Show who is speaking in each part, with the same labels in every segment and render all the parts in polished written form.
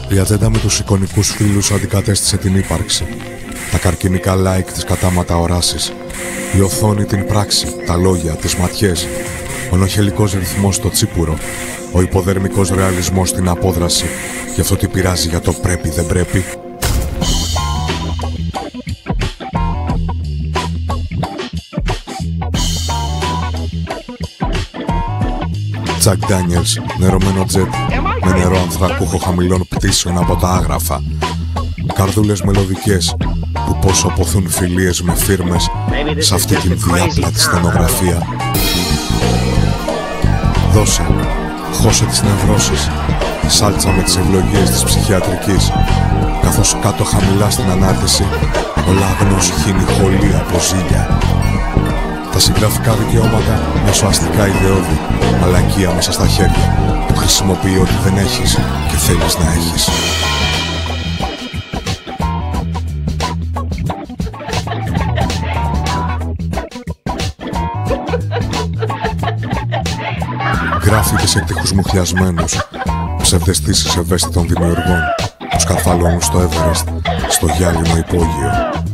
Speaker 1: Η ατζέντα με τους εικονικούς φίλους αντικατέστησε την ύπαρξη. Τα καρκινικά like, τις κατάματα οράσεις. Η οθόνη την πράξη, τα λόγια, τις ματιές. Ο νοχελικός ρυθμός στο τσίπουρο. Ο υποδερμικός ρεαλισμός στην απόδραση. Γι' αυτό τι πειράζει για το πρέπει δεν πρέπει. Τζακ Ντάνιελς, νερωμένο τζετ με νερό ανθρακούχο χαμηλών πτήσεων από τα άγραφα. Καρδούλες μελωδικές που πόσο ποθούν φιλίες με φίρμες σ' αυτή την διάπλατη στενογραφία. Δώσε, χώσε τις νευρώσεις, σάλτσα με τις ευλογίες της ψυχιατρικής, καθώς κάτω χαμηλά στην ανάρτηση ο λαγνός χύνει χολή από ζήλια. Τα συγγραφικά δικαιώματα μέσω αστικά ιδεώδη, μαλακία μέσα στα χέρια που χρησιμοποιεί ό,τι δεν έχεις και θέλεις να έχεις. Γράφει και σε εκτυχούς μουχλιασμένους, ψευδαισθήσεις ευαίσθητων δημιουργών που σκαρφαλώνουν στο Everest, στο γυάλινο υπόγειο.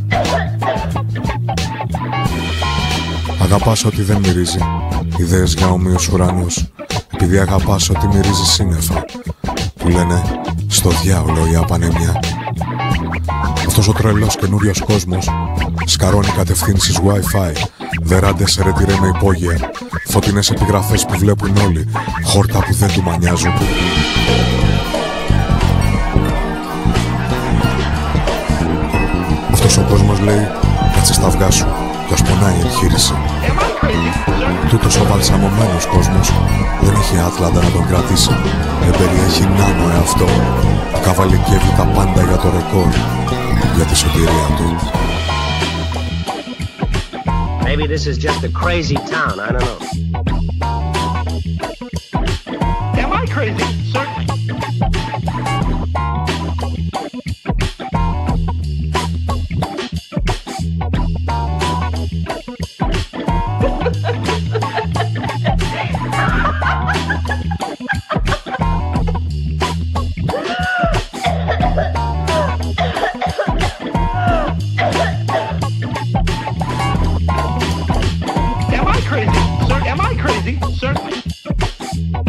Speaker 1: Αγαπάς ό,τι δεν μυρίζει, ιδέες για όμοιος ουρανός, επειδή αγαπάς ό,τι μυρίζει σύννεφα, που λένε στο διάολο η απανεμιά. Αυτός ο τρελός καινούριος κόσμος σκαρώνει κατευθύνσεις Wi-Fi, βεράντες σε ρετυρέ με υπόγεια, φωτεινές επιγραφές που βλέπουν όλοι, χόρτα που δεν του μανιάζουν. Αυτός ο κόσμος λέει, κάτσε στα αυγά σου, κι ας πονάει η εγχείρηση. Τούτος ο βαλσαμωμένος κόσμος δεν έχει άτλαντα να τον κρατήσει. Δεν περιέχει νάνο εαυτό που καβαλικεύει τα πάντα για το ρεκόρ, για τη σωτηρία του.
Speaker 2: Maybe this is just a crazy town, I don't know.
Speaker 3: Am I crazy? Certainly.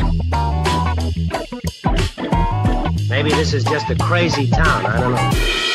Speaker 2: Maybe this is just a crazy town, I don't know.